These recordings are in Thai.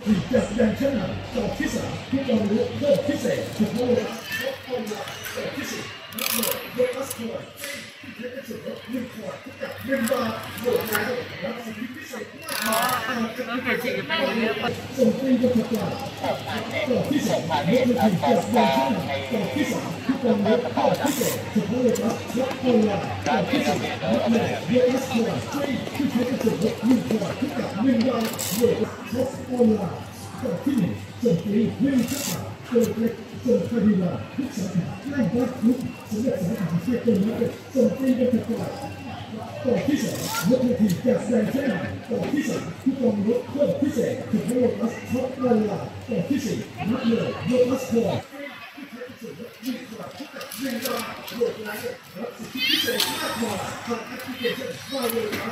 ทีจัดแสดงชั้นนำต่อที่3ทุกความรู้เพิ่มพิเศษเฉพาะเลยช็อปออนไลน์ต่อที่4รับเลยโดยอัสคอยที่ใช้เป็นส่วนลด1 ขวดเท่ากับ1 บาทโหลดแล้วรับสิทธิพิเศษมากมายส่งฟรีกับทุกอย่างต่อที่2ลดนาทีจัดแสดงชั้นนำต่อที่3ทุกความรู้เพิ่มพิเศษเฉพาะเลยครับช็อปออนไลน์ต่อที่4รับเลยโดยอัสคอยที่ใช้เป็นส่วนลด1 ขวดเท่ากับ1 บาทโหลดช็อปออนไลน์ต่อที่1ส่งฟรี1 ชักขาโดยเล็กส่งฟรีมาทุกสาขาใกล้บ้านทุกสำหรับสาขาเชียร์ตัวนี้ส่งฟรีกันทุกวันต่อที่2ลดนาทีจากแสดงชั้นนำต่อที่3ทุกความลดเพิ่มพิเศษถึงโลตัสช็อปออนไลน์ต่อที่4รับเลยโลตัสคอร์ที่ใช้เป็นส่วนลด1 บาทเท่ากับ1 บาทโหลดแล้วรับสิทธิพิเศษมากมายผ่านแอปพลิเคชันมาโลตัส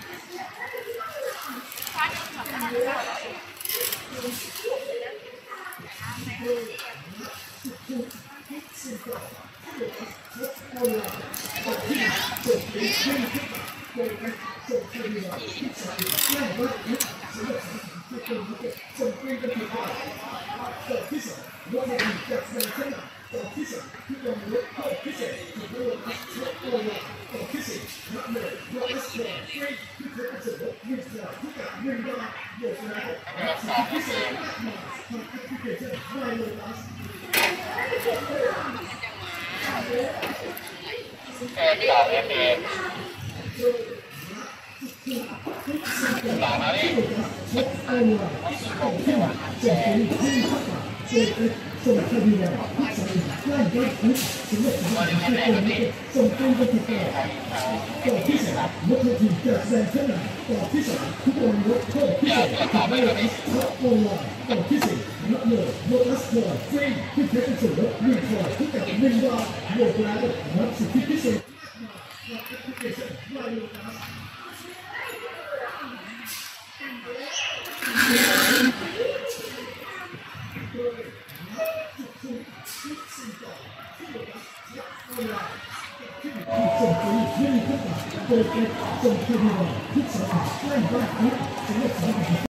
ส่งฟรีกันทุกวันต่อที่2ลดนาทีจากแสดงชั้นนำต่อที่3ทุกความลดเพิ่มพิเศษถึงโลตัสช็อปออนไลน์ต่อที่4รับเลยโลตัสคอร์ฟรีที่ใช้เป็นส่วนลด1 ขวดเท่ากับ1 บาทโหลดแล้วรับสิทธิพิเศษมากมายผ่านแอปพลิเคชันมาโลตัสที่ออกเองหลังนี้ส่งคดีมาทุกสาขาใกล้บ้านทุกสำหรับสาขาเชียร์ตัวนี้ส่งฟรีกันทุกวันต่อที่3ลดนาทีจากแสดงชั้นนำต่อที่3ทุกวันลดเพิ่มพิเศษถึงโลตัสช็อปออนไลน์ต่อที่4รับเลยโลตัสคอร์ฟรีที่ใช้เป็นส่วนลด1 ขวดเท่ากับ1 บาทโหลดแล้วรับสิทธิพิเศษมากมายผ่านแอปพลิเคชันมาโลตัสส่งฟรี1 ชักขาโดยเล็กส่งฟรีมาทุกสาขาใกล้บ้านทุกสำหรับสาขา